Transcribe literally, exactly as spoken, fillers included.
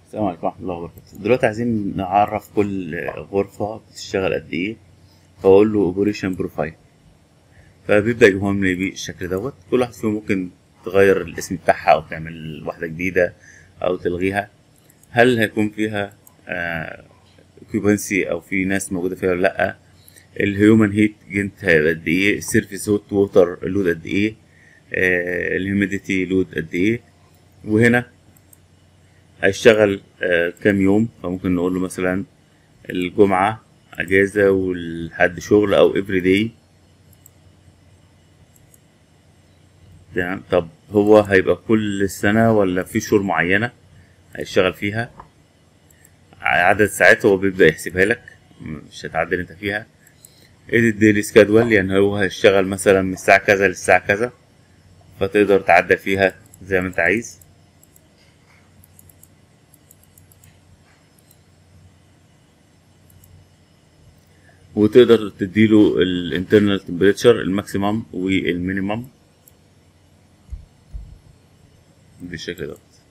السلام عليكم ورحمة الله وبركاته. دلوقتي عايزين نعرف كل غرفة بتشتغل قد ايه، فأقول له اوبريشن بروفايل، فبيبدأ يجيبهم لي بالشكل دوت. كل واحد فيهم ممكن تغير الاسم بتاعها أو تعمل واحدة جديدة أو تلغيها. هل هيكون فيها اوكيوبانسي أو في ناس موجودة فيها ولا لأ؟ الهيومن هيت جنت هيبقى قد ايه؟ السيرفيس هوت ووتر لود قد ايه؟ الهيوميديتي لود قد ايه؟ وهنا هيشتغل آه كام يوم، فممكن نقول له مثلا الجمعة أجازة والحد شغل أو افري داي. تمام. طب هو هيبقى كل سنة ولا في شهور معينة هيشتغل فيها؟ عدد ساعات هو بيبدأ يحسبها لك، مش هتعدل انت فيها. edit daily schedule، يعني هو هيشتغل مثلا من الساعة كذا للساعة كذا، فتقدر تعدل فيها زي ما انت عايز. وتقدر تديله الانترنال تمبريتشر الماكسيمم والمينيمم بالشكل ده.